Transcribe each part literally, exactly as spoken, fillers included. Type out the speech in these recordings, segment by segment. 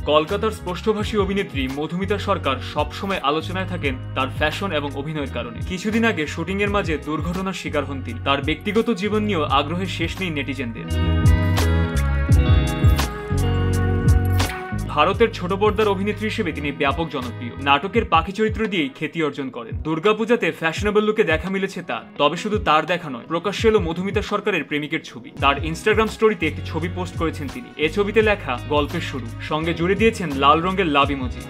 কলকাতার স্পষ্টভাষী অভিনেত্রী মধুমিতা সরকার সবসময় আলোচনায় থাকেন তার ফ্যাশন এবং অভিনয়ের কারণে। কিছুদিন আগে শুটিং এর মাঝে দুর্ঘটনার শিকার হন তিনি। তার ব্যক্তিগত জীবন নিয়েও আগ্রহের শেষ নেই নেটিজেনদের। ভারতের ছোট পর্দার অভিনেত্রী হিসেবে তিনি ব্যাপক জনপ্রিয়। নাটকের পাখি চরিত্র দিয়েই খ্যাতি অর্জন করেন। দুর্গাপূজাতে ফ্যাশনেবল লুকে দেখা মিলেছে তার। তবে শুধু তার দেখা নয়, প্রকাশ্যে এলো মধুমিতা সরকারের প্রেমিকের ছবি। তার ইনস্টাগ্রাম স্টোরিতে একটি ছবি পোস্ট করেছেন তিনি। এ ছবিতে লেখা গল্পের শুরু, সঙ্গে জুড়ে দিয়েছেন লাল রঙের লাভ ইমোজি।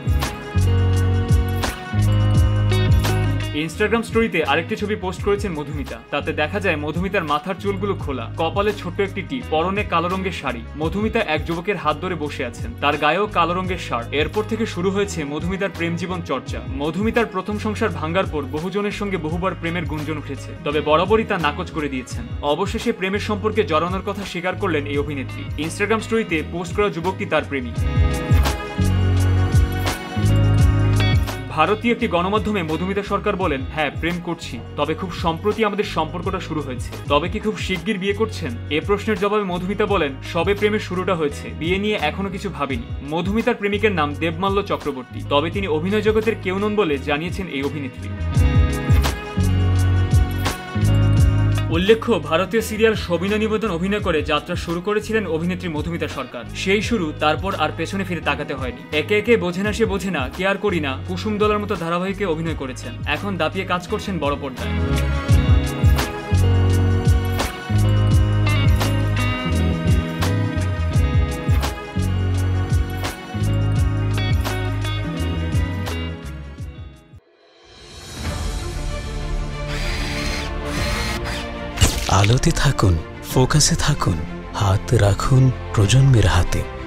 ইনস্টাগ্রাম স্টোরিতে আরেকটি ছবি পোস্ট করেছেন মধুমিতা। তাতে দেখা যায় মধুমিতার মাথার চুলগুলো খোলা, কপালে ছোট্ট একটি টিপ, পরনে কালো রঙের শাড়ি। মধুমিতা এক যুবকের হাত ধরে বসে আছেন, তার গায়েও কালো রঙের শার্ট। এরপর থেকে শুরু হয়েছে মধুমিতার প্রেম জীবন চর্চা। মধুমিতার প্রথম সংসার ভাঙ্গার পর বহুজনের সঙ্গে বহুবার প্রেমের গুঞ্জন উঠেছে, তবে বরাবরই তা নাকচ করে দিয়েছেন। অবশেষে প্রেমের সম্পর্কে জড়ানোর কথা স্বীকার করলেন এই অভিনেত্রী। ইনস্টাগ্রাম স্টোরিতে পোস্ট করা যুবকটি তার প্রেমিক। ভারতীয় একটি গণমাধ্যমে মধুমিতা সরকার বলেন, হ্যাঁ প্রেম করছি, তবে খুব সম্প্রতি আমাদের সম্পর্কটা শুরু হয়েছে। তবে কি খুব শিগগির বিয়ে করছেন? এ প্রশ্নের জবাবে মধুমিতা বলেন, সবে প্রেমের শুরুটা হয়েছে, বিয়ে নিয়ে এখনো কিছু ভাবিনি। মধুমিতার প্রেমিকের নাম দেবমাল্য চক্রবর্তী, তবে তিনি অভিনয় জগতের কেউ নন বলে জানিয়েছেন এই অভিনেত্রী। উল্লেখ্য, ভারতীয় সিরিয়াল সবিনয় নিবেদন অভিনয় করে যাত্রা শুরু করেছিলেন অভিনেত্রী মধুমিতা সরকার। সেই শুরু, তারপর আর পেছনে ফিরে তাকাতে হয়নি। একে একে বোঝে না সে বোঝে না, কেয়ার করি না, কুসুম দলার মতো ধারাবাহিকে অভিনয় করেছেন। এখন দাপিয়ে কাজ করছেন বড় পর্দায়। আলোতে থাকুন, ফোকাসে থাকুন, হাত রাখুন প্রজন্মের হাতে।